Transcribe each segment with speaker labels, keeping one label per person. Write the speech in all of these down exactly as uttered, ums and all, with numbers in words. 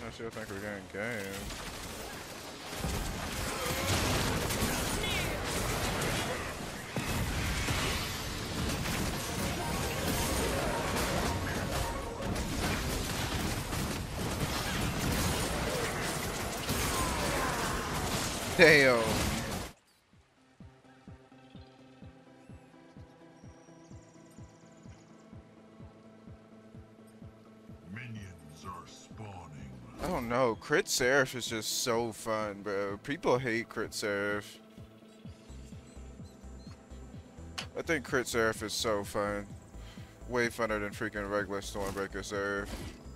Speaker 1: I still think we're getting game. Damn.
Speaker 2: Minions are spawning.
Speaker 1: I don't know. Crit Seraph is just so fun, bro. People hate Crit Seraph. I think Crit Seraph is so fun. Way funner than freaking regular Stormbreaker Seraph.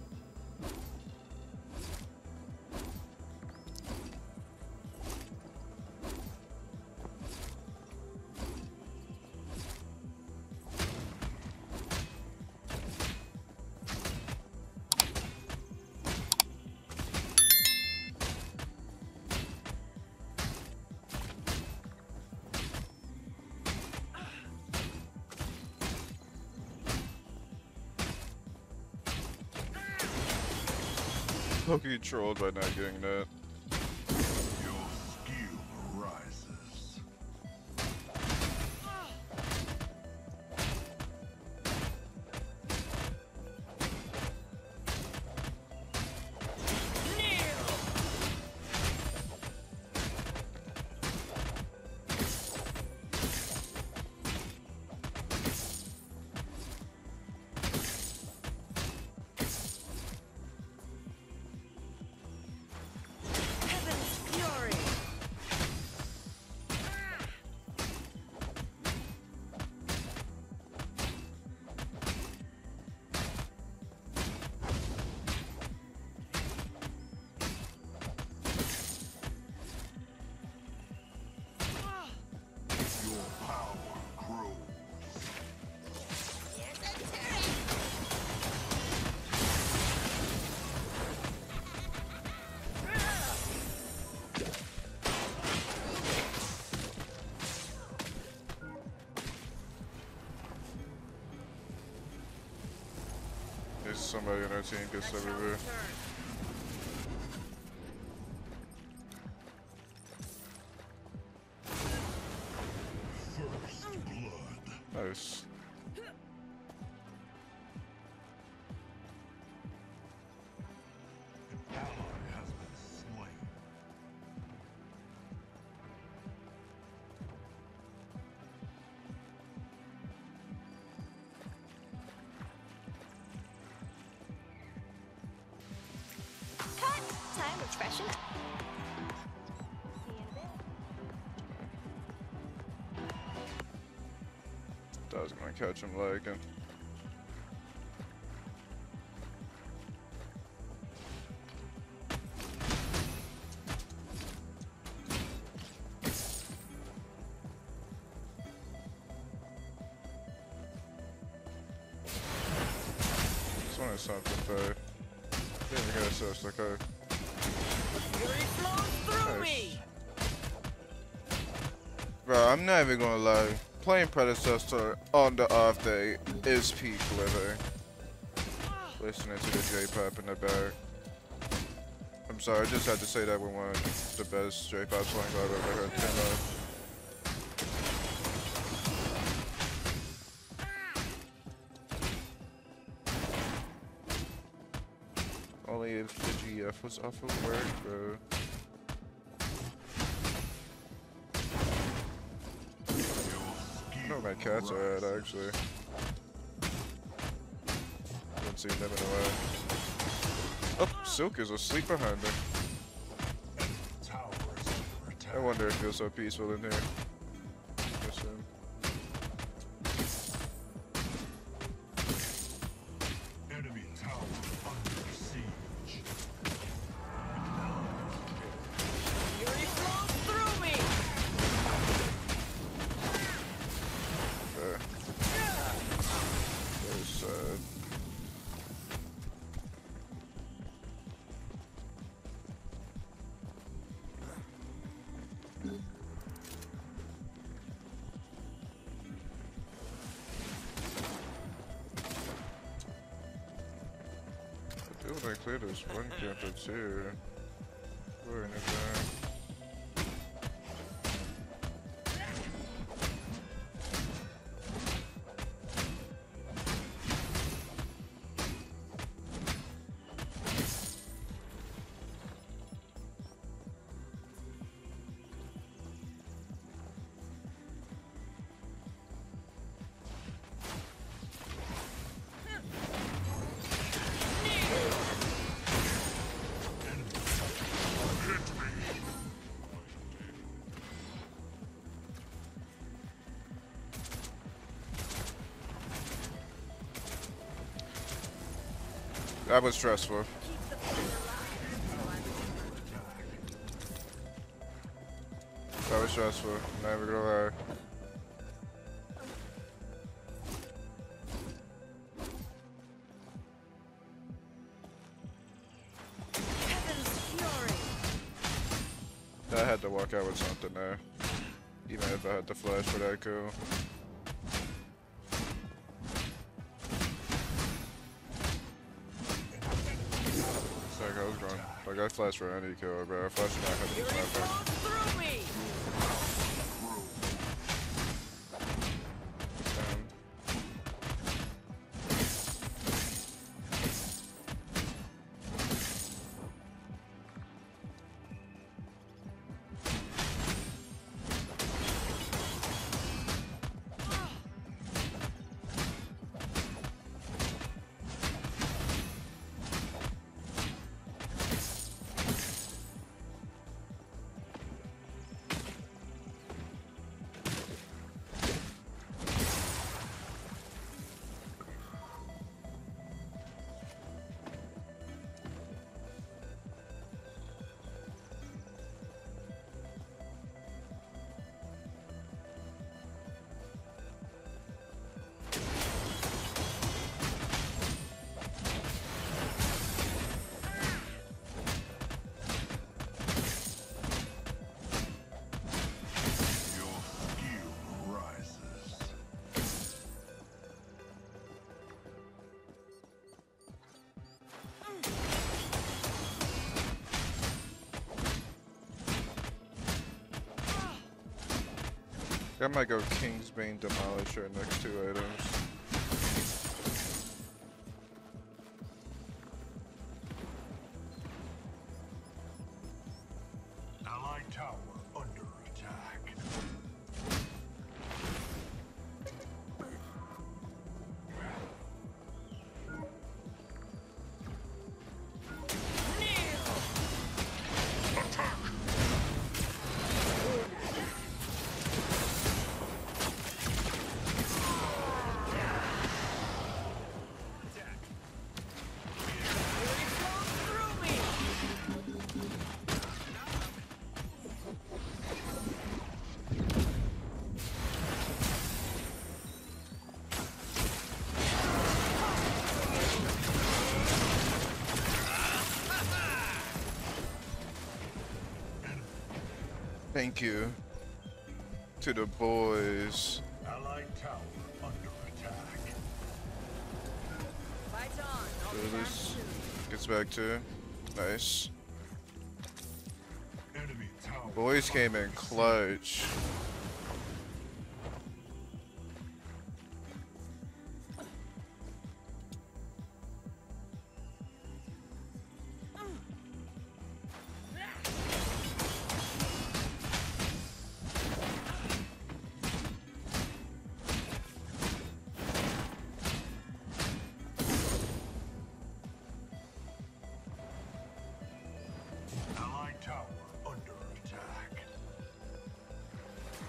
Speaker 1: Loki trolled by not getting that.
Speaker 2: Your skill rises.
Speaker 1: There's somebody on our team gets everywhere.
Speaker 2: First blood.
Speaker 1: Nice.
Speaker 2: An ally has been slain.
Speaker 3: Cut! Time to freshen up. See you in a bit.
Speaker 1: Thought I was gonna catch him lagging. This one is something though. Didn't even get assist, okay.
Speaker 4: Fury flows through
Speaker 1: Nice.
Speaker 4: me.
Speaker 1: Bro, I'm not even gonna lie. Playing Predecessor on the off day is peak living. Listening to the J-pop in the back. I'm sorry, I just had to say that we're one of the best J-pop songs I've ever heard. You know? Only if the G F was off of work, bro. I know where my cats are at, actually. Haven't seen them in a while. Oh, Silk is asleep behind me.
Speaker 2: Tower is under attack.
Speaker 1: I wonder if it feels so peaceful in here. Miss him.
Speaker 2: Enemy tower under siege.
Speaker 4: Fury flows through me.
Speaker 1: Okay. Very sad. I clear this one camp that's here. Or anything. That was stressful. That was stressful. Never gonna lie.
Speaker 4: Heaven's fury.
Speaker 1: I had to walk out with something there. Even if I had to flash for that kill. Like I was going, like I flashed for any kill, bro. I flashed not having
Speaker 4: Fury
Speaker 1: nothing.
Speaker 4: flows through me.
Speaker 2: Your skill rises.
Speaker 1: I might go Kingsbane Demolisher next two items.
Speaker 2: Allied tower under attack.
Speaker 4: Fury flows through me.
Speaker 1: Thank you to the boys.
Speaker 2: Allied tower under attack.
Speaker 4: Fight on. I'll
Speaker 1: So
Speaker 4: be back
Speaker 1: this
Speaker 4: soon.
Speaker 1: gets back to nice.
Speaker 2: Enemy tower.
Speaker 1: Boys came in clutch.
Speaker 2: Allied tower under attack.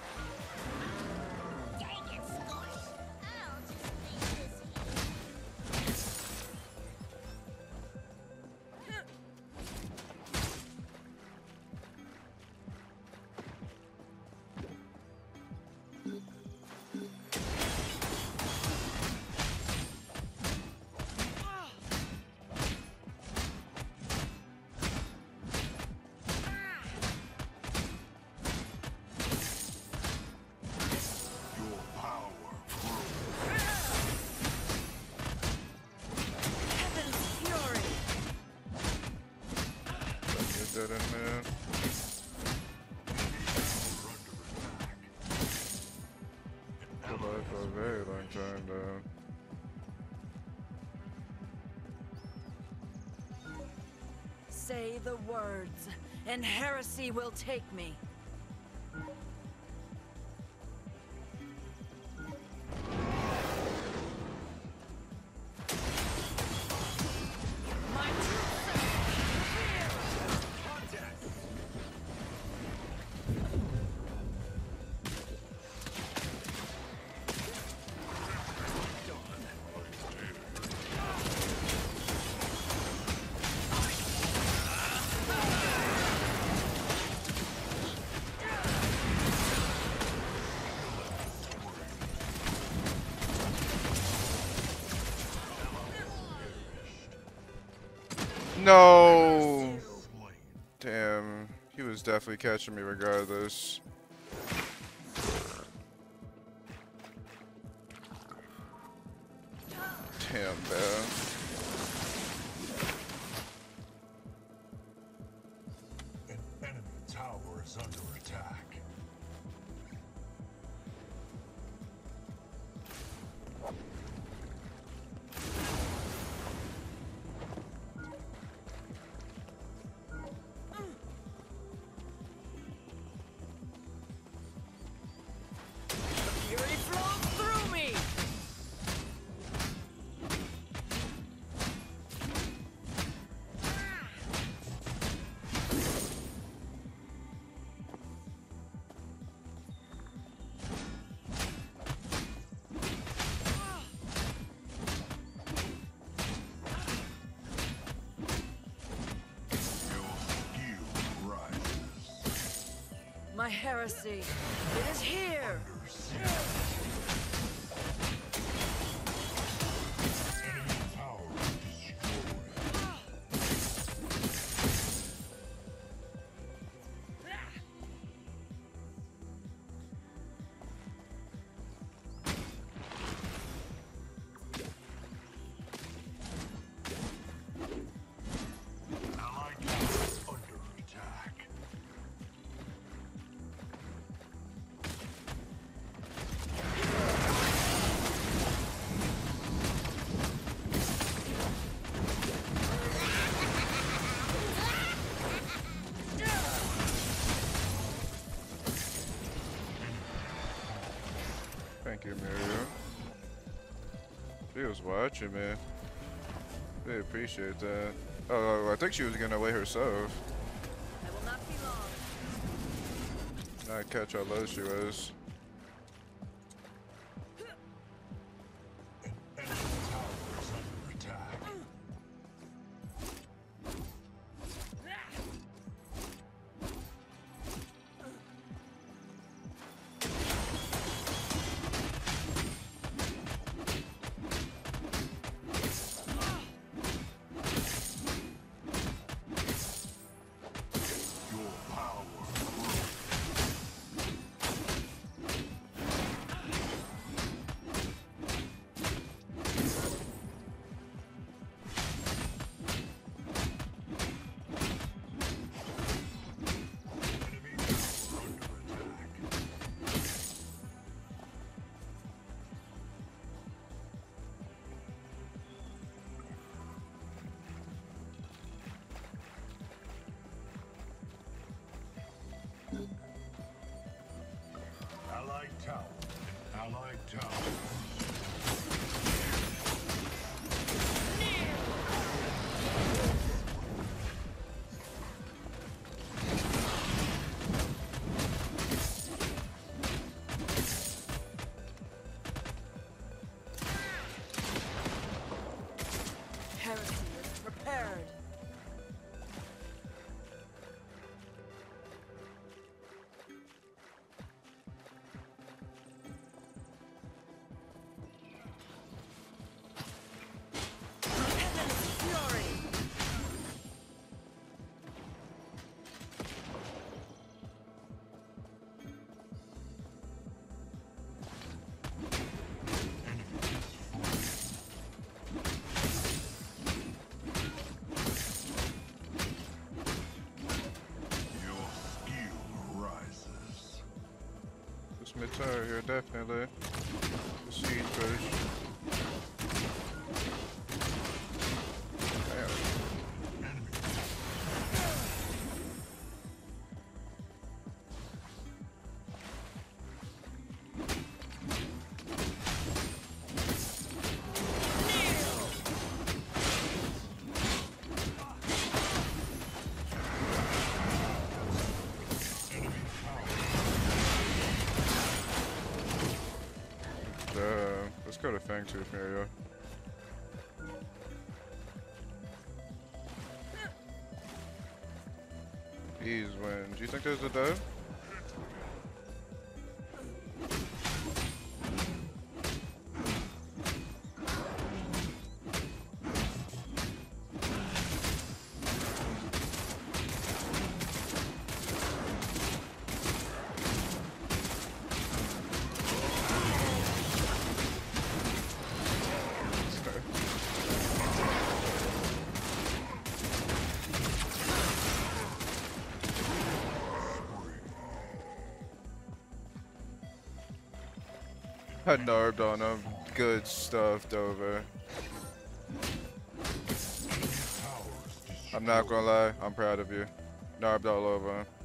Speaker 1: Dead in man. Good life for a very long time though.
Speaker 4: Say the words, and heresy will take me. My troops are here! Contact!
Speaker 1: No! Damn, he was definitely catching me regardless. Damn, man.
Speaker 2: An enemy tower is under attack.
Speaker 4: Fury flows through me!
Speaker 2: Your skill rises.
Speaker 4: My heresy, it is here!
Speaker 2: Under siege. Enemy tower destroyed. Allied tower under attack.
Speaker 1: Thank you, Mario. She was watching me. They appreciate that. Oh, I think she was getting away herself.
Speaker 4: I will not be long.
Speaker 1: I catch how low she was.
Speaker 2: An enemy tower is under attack. Your power grows. Enemy tower under attack. Allied tower. Allied tower.
Speaker 4: Heresy is prepared.
Speaker 1: There's mid tower here, definitely. The siege push. Damn. Uh, let's go to Fangtooth area. He's win. Do you think there's a dive? I narbed on him. Good stuff, Dover. I'm not gonna lie, I'm proud of you. Narbed all over him.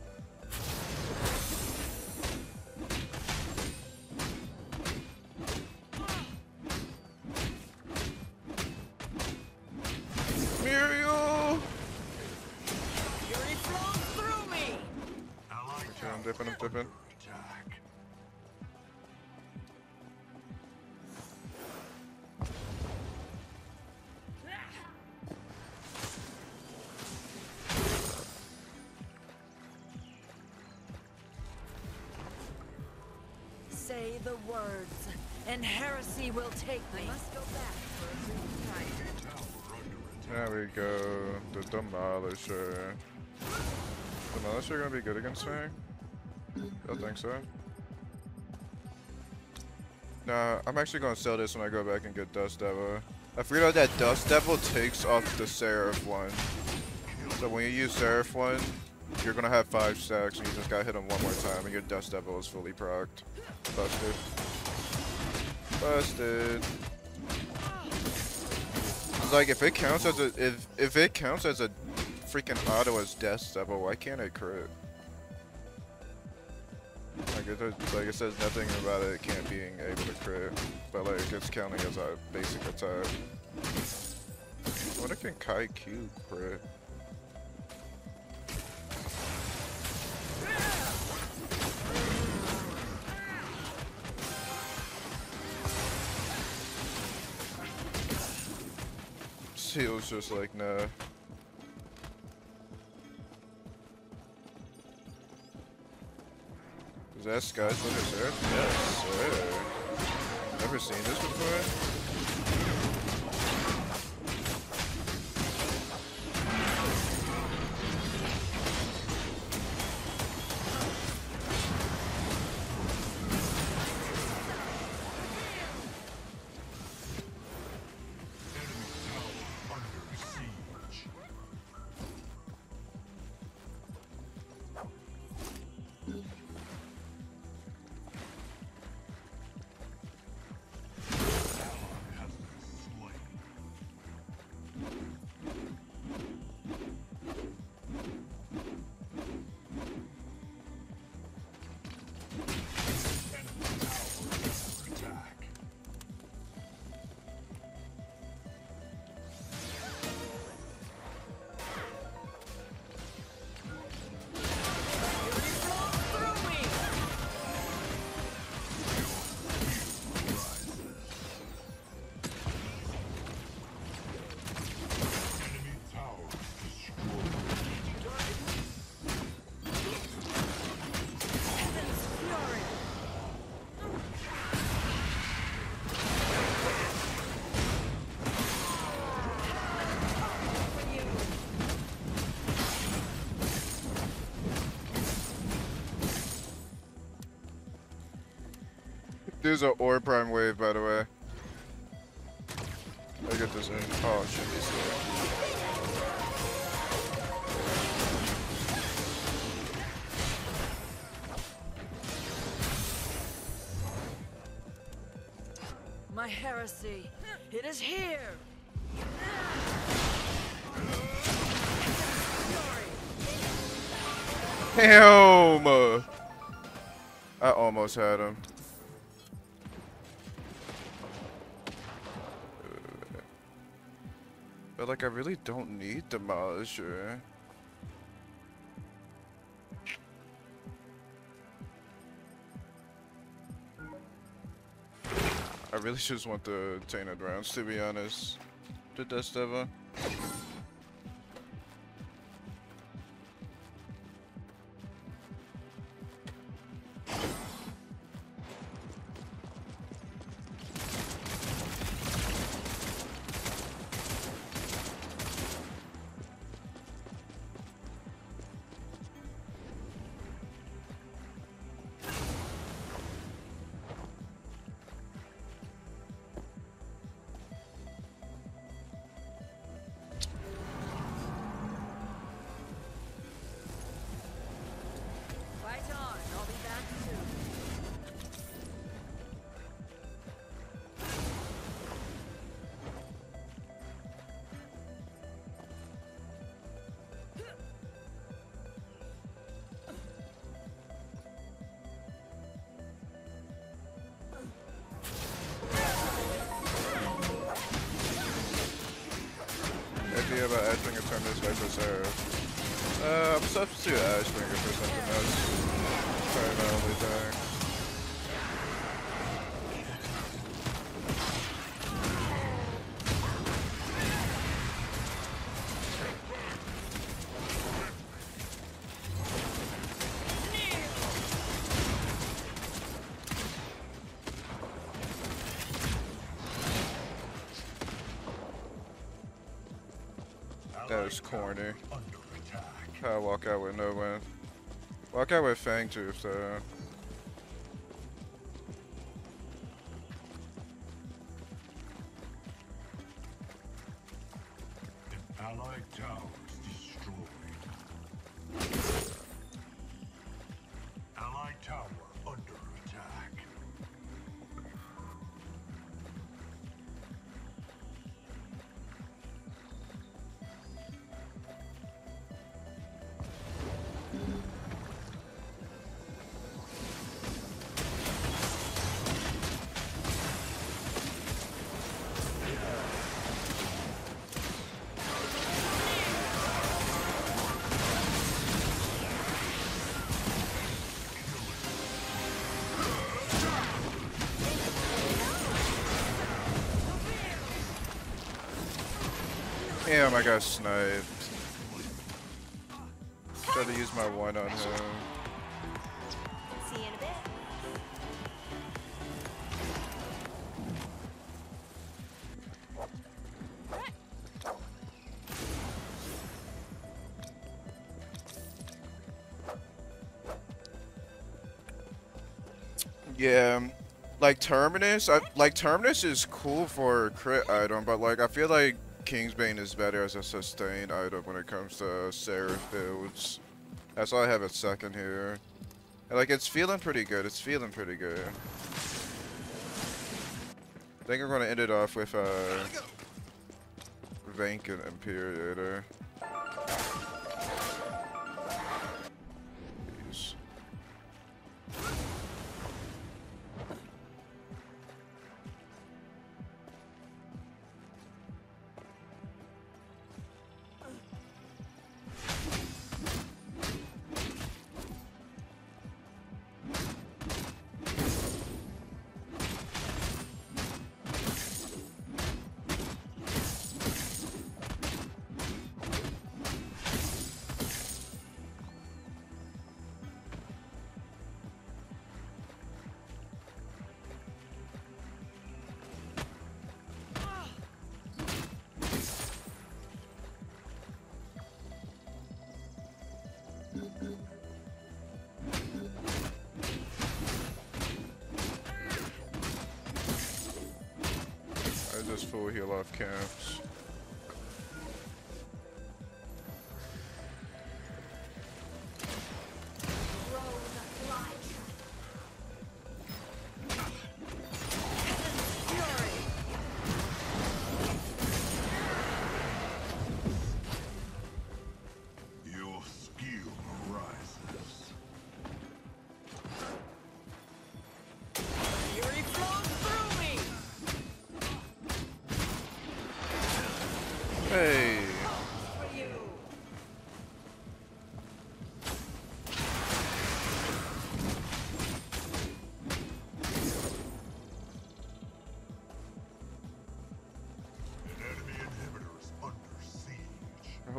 Speaker 1: Muriel!
Speaker 4: Fury flows through me!
Speaker 1: Okay, I'm dipping, I'm dipping.
Speaker 2: Attack.
Speaker 4: Say the words, and heresy will take me. I must go back for a brief time.
Speaker 2: Tower under attack.
Speaker 1: There we go. The Demolisher. Demolisher gonna be good against me? I think so. Nah, I'm actually gonna sell this when I go back and get Dust Devil. I figured out that Dust Devil takes off the Seraph one. So when you use Seraph one, you're gonna have five stacks and you just gotta hit him one more time and your Dust Devil is fully procced. Busted. Busted. It's like if it counts as a if if it counts as a freaking auto as Dust Devil, why can't it crit? Like it, like it says nothing about it can't being able to crit, but like it's counting as a basic attack. What can Kai Q crit? Seal's just like nah. Is that Sky Slither there? Yes, sir. Never seen this before. There's an Ore Prime wave, by the way. I get this in. Oh shit, he's there.
Speaker 4: heresy. It is here.
Speaker 1: Damn! uh, I almost had him. But like, I really don't need Demolisher. I really just want the tainted rounds, to be honest. The Dust Devil.
Speaker 4: Fight on. I'll be back soon.
Speaker 1: Idea about Ashbringer turn this Viper Seraph. Uh, I'm substitute Ashbringer for something else. Primarily there. That was corny.
Speaker 2: Under attack.
Speaker 1: I walk out with no win. Walk out with Fang Tooth though.
Speaker 2: An allied towers destroyed. Allied tower under attack.
Speaker 1: Damn, I got sniped. Tried to use my one on him.
Speaker 3: See you in a bit.
Speaker 1: Yeah, like Terminus, I, like Terminus is cool for a crit item, but like I feel like Kingsbane is better as a sustained item when it comes to Seraph builds. That's why I have it second here. And like it's feeling pretty good. It's feeling pretty good. I think I'm gonna end it off with uh, Vacant Imperator. Jeez. I just full heal off camps.
Speaker 4: Fury.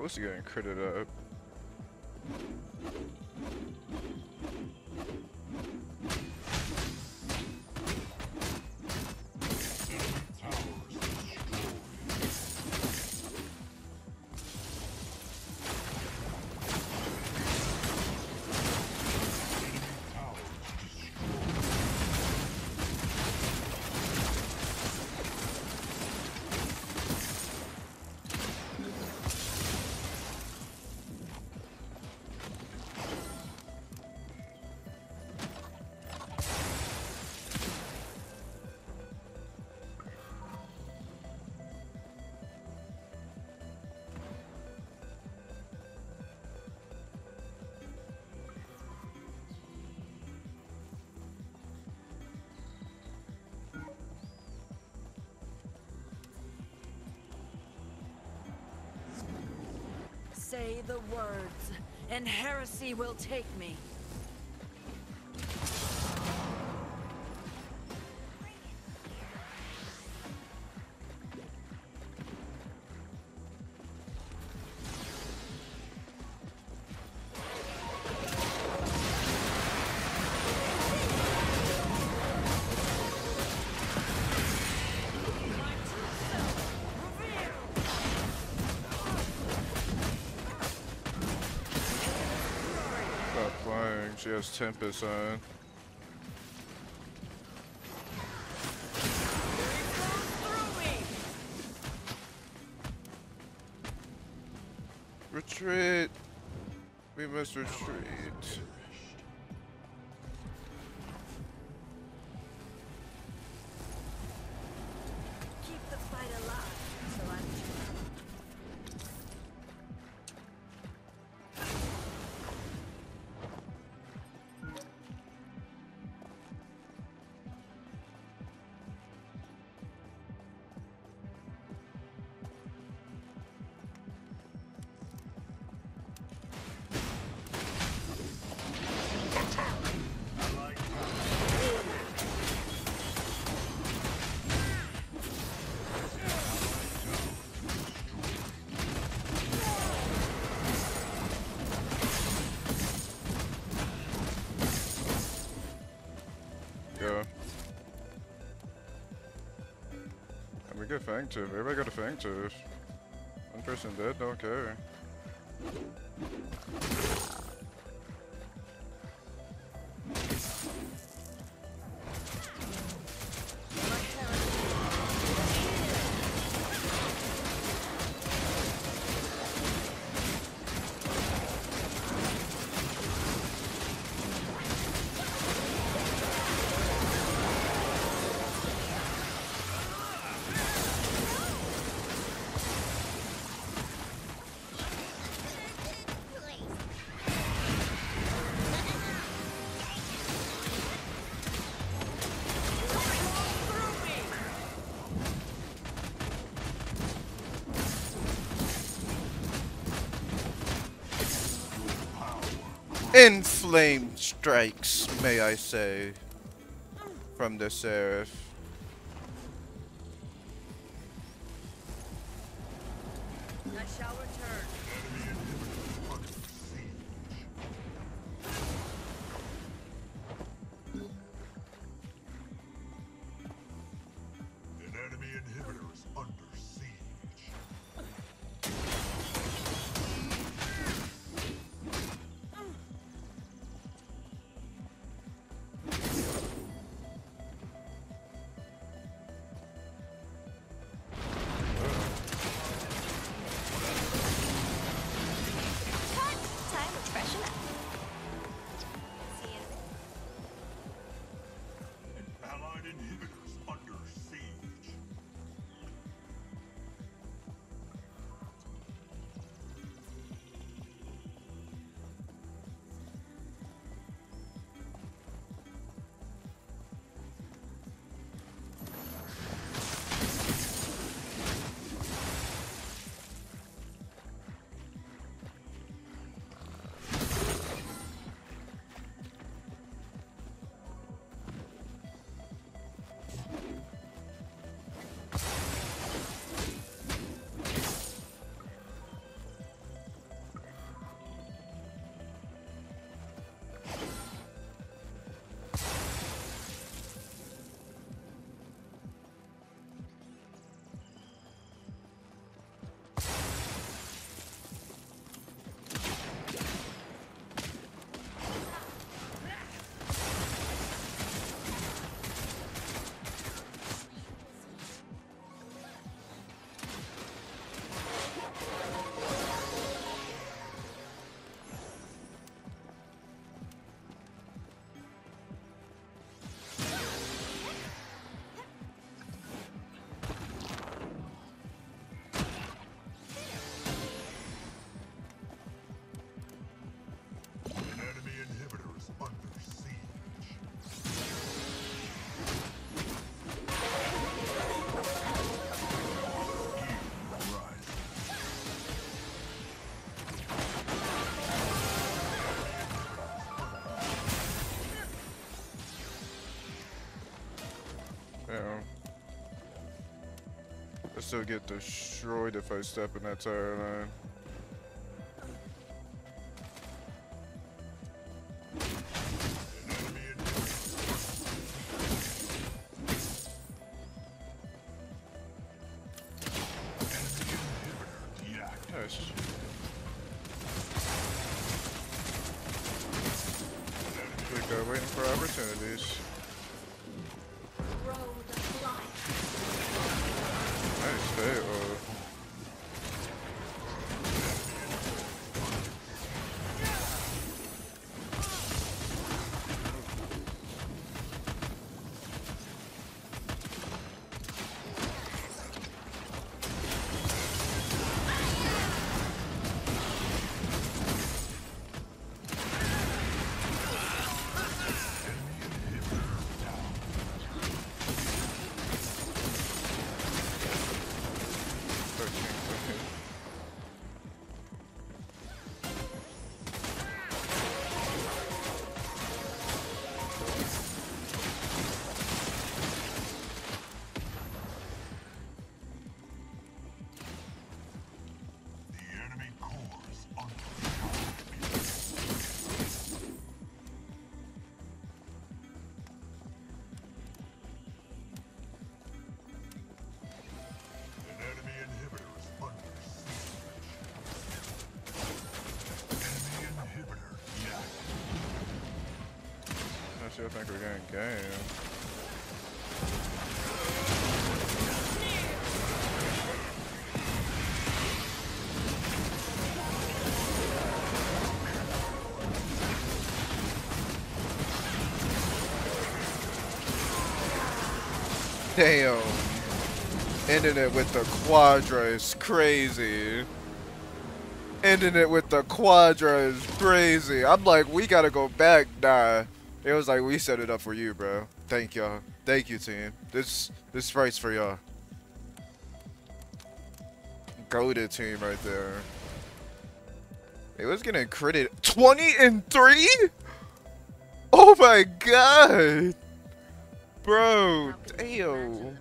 Speaker 1: close to getting critted up.
Speaker 4: Say the words, and heresy will take me.
Speaker 1: She has Tempest on. Retreat! We must retreat.
Speaker 4: Keep the fight alive, so I'm
Speaker 1: Go. And we get Fang Tooth. Everybody got a Fang Tooth. One person dead, don't care. Inflamed strikes, may I say, from the Seraph.
Speaker 4: I shall return.
Speaker 2: An enemy inhibitor is under siege.
Speaker 1: I still get destroyed if I step in that tire line. Nice. We go waiting for opportunities. Nice fail. I think we're getting game. Damn. Ending it with the Quadra is crazy. Ending it with the Quadra is crazy. I'm like, we gotta go back, nah. It was like, we set it up for you, bro. Thank y'all. Thank you, team. This this fight's for y'all. Goated team right there. It was getting critted. twenty and three? Oh my god. Bro, damn.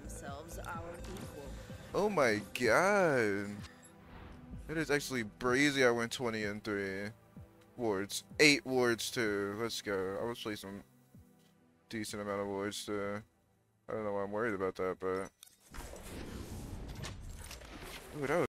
Speaker 1: Oh my god. It is actually brazy. I went twenty and three. Wards. Eight wards too. Let's go. I was play some decent amount of wards too. I don't know why I'm worried about that, but ooh, that was